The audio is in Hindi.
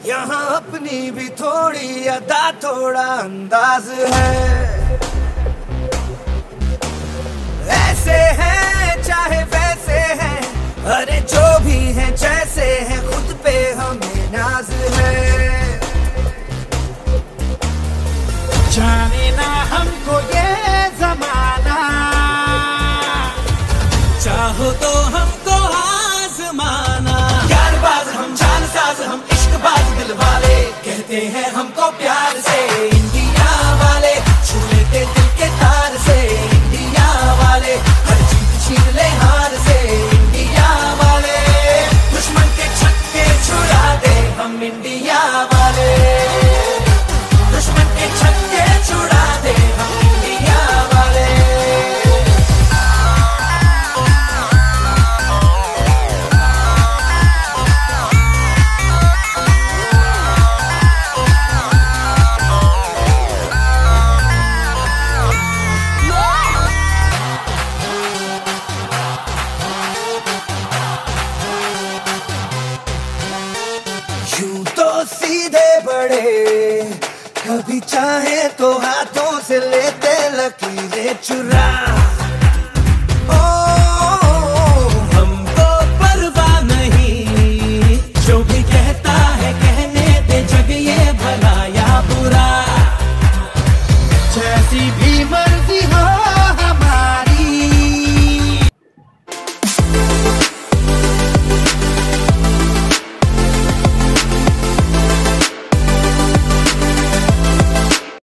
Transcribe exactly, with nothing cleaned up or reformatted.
यहाँ अपनी भी थोड़ी अदा थोड़ा अंदाज है। ऐसे हैं चाहे वैसे हैं, अरे जो भी हैं जैसे हैं, खुद पे हमें नाज है। जाने ना हमको ये जमाना, चाहो तो हमको आजमाना। यारबाज हम, जानसाज हम, इश्कबाज दिल वाले, कहते हैं हमको प्यार से इंडिया वाले, छू लेते दिल के तार से इंडिया वाले, हर जीत छीन ले हार से इंडिया वाले, दुश्मन के छक्के छुड़ा दे हम इंडिया वाले, दुश्मन के छक्के छुड़ा दे हम इंडिया वाले। यूं तो सीधे बड़े, कभी चाहे तो हाथों से लेते लकीरें चुरा। ओ, हमको परवाह नहीं, जो भी कहता है कहने दे, जग ये भला या बुरा, जैसी भी मर्जी हो